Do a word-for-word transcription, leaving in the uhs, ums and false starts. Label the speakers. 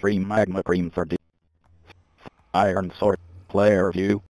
Speaker 1: free magma cream for the Iron Sword player view.